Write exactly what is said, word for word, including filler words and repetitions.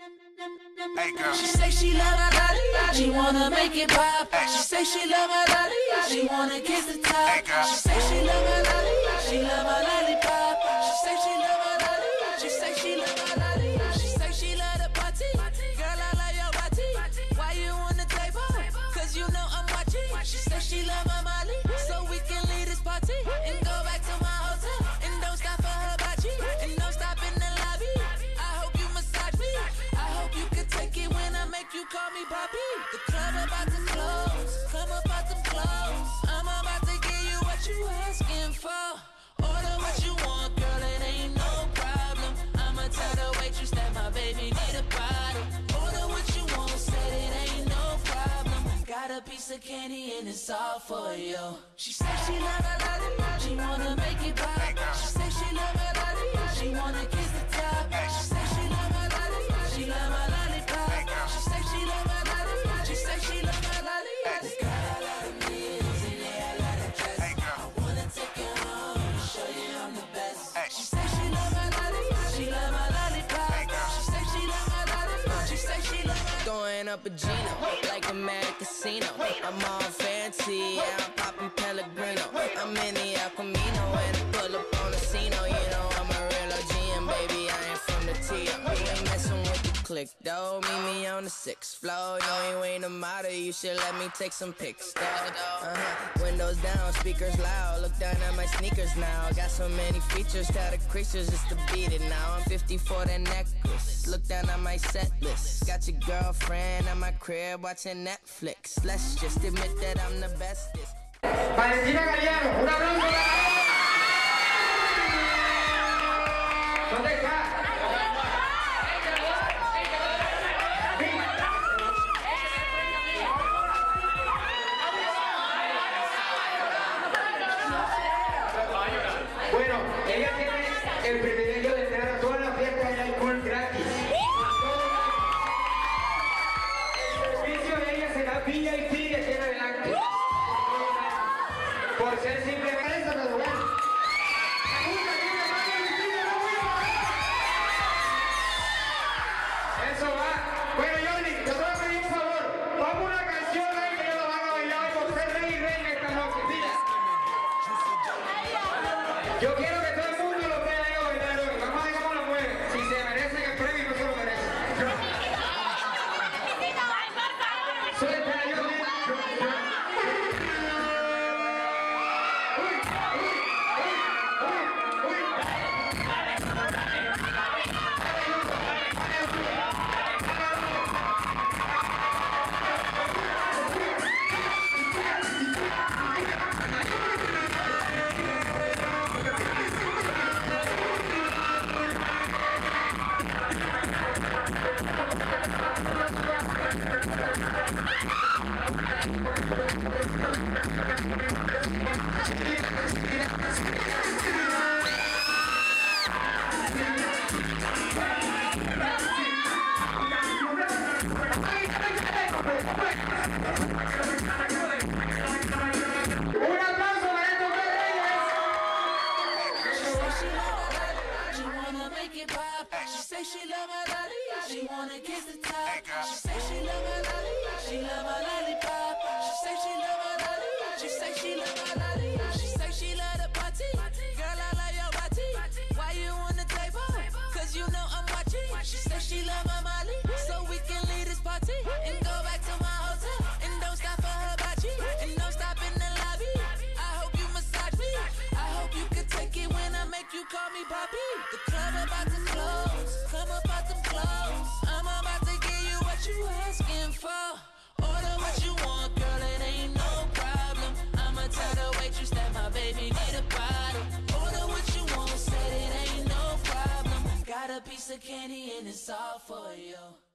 Hey girl. She say she love my body, she wanna make it pop. She say she love my body, she wanna kiss the top. Hey girl. She say she love my body, she love my lollipop. She say she love my body, she say she love my body. She say she love the party, girl I love your body. Why you on the table? Cause you know I'm watching. She say she love my Molly, so we can leave this party and go back to my hotel. And don't stop for her body, and don't stop in the lobby. I hope you massage me, I hope you can take it when I make you call me Bobby. The club about to close, come about them clothes. I'm about to give you what you asking for. Order what you want, girl, it ain't no problem. I'ma tell the waitress that my baby need a bottle. Order what you want, said it ain't no problem. Got a piece of candy and it's all for you. She say she love my body, she wanna make it pop. She say she love my body, she wanna kiss the top. She say she love my body, she love my lollipop. She say she love my body, she say she love my lollipop. This girl I love the meals and yeah I love the dress. I wanna take you home and show you I'm the best. She say she love my body, she love my lollipop. She say she love my lollipop. She say she love my. Throwing up a Gino, like a mad casino. I'm all fancy, yeah, I'm popping Pellegrino. I'm in the El Camino and I pull up on the Cino. You know I'm a real O G and baby, I ain't from the T O. You ain't messing with the click, though. Meet me on the sixth floor. No, you ain't a model, you should let me take some pics, though. Uh-huh. Windows down, speakers loud. Look down at my sneakers now. Got so many features, tell the creatures just to beat it now. I'm fifty for the necklace. Look down at my set list. Got your girlfriend at my crib watching Netflix. Let's just admit that I'm the bestest. Valentina Galeano, un aplauso para ella. ¿Dónde está? Bueno, ella tiene el privilegio de entrar a todas las fiestas de alcohol gratis. El servicio de ella será V I P de aquí en adelante. Por ser simple prensa, pero bueno. Eso va. Bueno, Johnny, te voy a pedir un favor. Pongo una canción ahí que ellos la van a bailar por ser rey y reina esta noche. Mira. Yo quiero que todo el mundo lo vea ahí bailar hoy. Vamos a ver cómo lo mueven. Si se merecen el premio, no se lo merecen. Suelta, Johnny. She say she love my body, she wanna kiss the top. She say she love my body, she love my lollipop. She say she love my body, she say she love my body. She say she love the party, girl I love your body. Why you on the table? Cause you know I'm watching. She say she love my Molly, so we can leave this party and go back to my hotel. And don't stop for her body, and don't stop in the lobby. I hope you massage me, I hope you can take it when I make you call me Bobby. The club about to close, come about them clothes. I'm about to give you what you asking for. Order what you want, girl, it ain't no problem. I'ma tell the waitress that my baby need a bottle. Order what you want, said it ain't no problem. Got a piece of candy and it's all for you.